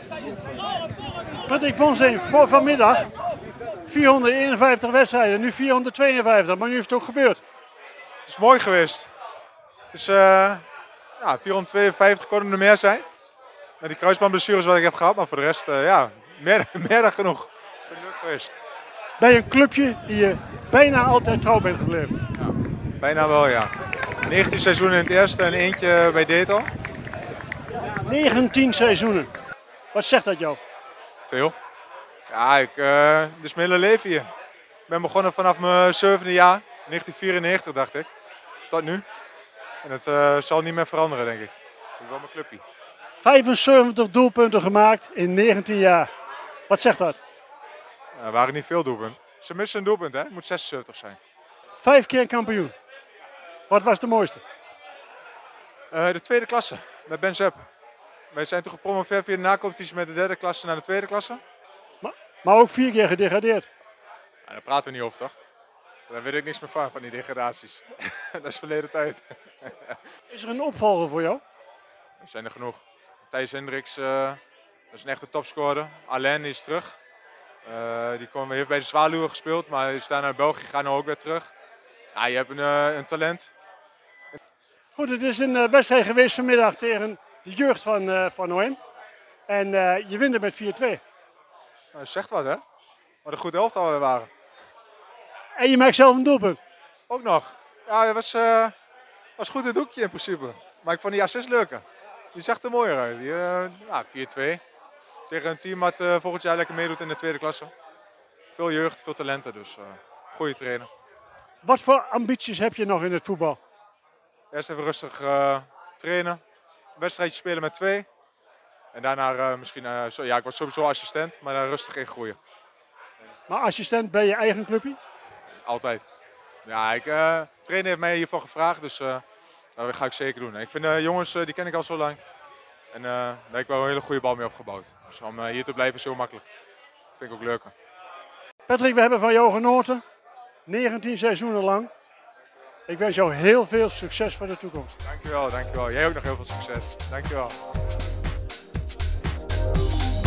Patrick Ponsteen, voor vanmiddag 451 wedstrijden, nu 452, maar nu is het ook gebeurd. Het is mooi geweest. Het is 452 kon er meer zijn. Met die kruisbandblessures wat ik heb gehad, maar voor de rest meer dan genoeg. Ik ben leuk geweest. Bij een clubje die je bijna altijd trouw bent gebleven. Ja, bijna wel, ja. 19 seizoenen in het eerste en eentje bij Detel. 19 seizoenen. Wat zegt dat jou? Veel. Ja, dit is mijn hele leven hier. Ik ben begonnen vanaf mijn 7e jaar, 1994 dacht ik, tot nu. En het zal niet meer veranderen, denk ik. Dat is wel mijn clubje. 75 doelpunten gemaakt in 19 jaar. Wat zegt dat? Er waren niet veel doelpunten. Ze missen een doelpunt, hè? Het moet 76 zijn. 5 keer kampioen. Wat was de mooiste? De tweede klasse, met Ben Zepp. Wij zijn toen gepromoveerd via de nacompetitie met de derde klasse naar de tweede klasse. Maar ook 4 keer gedegradeerd. Ja, daar praten we niet over, toch? Daar weet ik niks meer van die degradaties. Dat is verleden tijd. Is er een opvolger voor jou? Er zijn er genoeg. Thijs Hendricks, dat is een echte topscorer. Alain is terug. Die heeft bij de Zwaluwen gespeeld, maar is daar naar België gegaan en ook weer terug. Ja, je hebt een talent. Goed, het is een wedstrijd geweest vanmiddag tegen de jeugd van OM. En je wint er met 4-2. Dat zegt wat, hè? Wat een goed elftal we waren. En je maakt zelf een doelpunt. Ook nog. Ja, het was goed het doekje in principe. Maar ik vond die assist leuker. Die zag er mooier uit. 4-2. Tegen een team wat volgend jaar lekker meedoet in de tweede klasse. Veel jeugd, veel talenten, dus goede trainer. Wat voor ambities heb je nog in het voetbal? Eerst even rustig trainen. Een wedstrijdje spelen met 2. En daarna misschien, ik word sowieso assistent, maar daar rustig in groeien. Maar assistent bij je eigen clubje? Altijd. Ja, trainer heeft mij hiervoor gevraagd, dus dat ga ik zeker doen. Ik vind de jongens, die ken ik al zo lang. En daar heb ik wel een hele goede bal mee opgebouwd. Dus om hier te blijven is heel makkelijk. Dat vind ik ook leuker. Patrick, we hebben van jou genoten. 19 seizoenen lang. Ik wens jou heel veel succes voor de toekomst. Dankjewel, dankjewel. Jij ook nog heel veel succes. Dankjewel.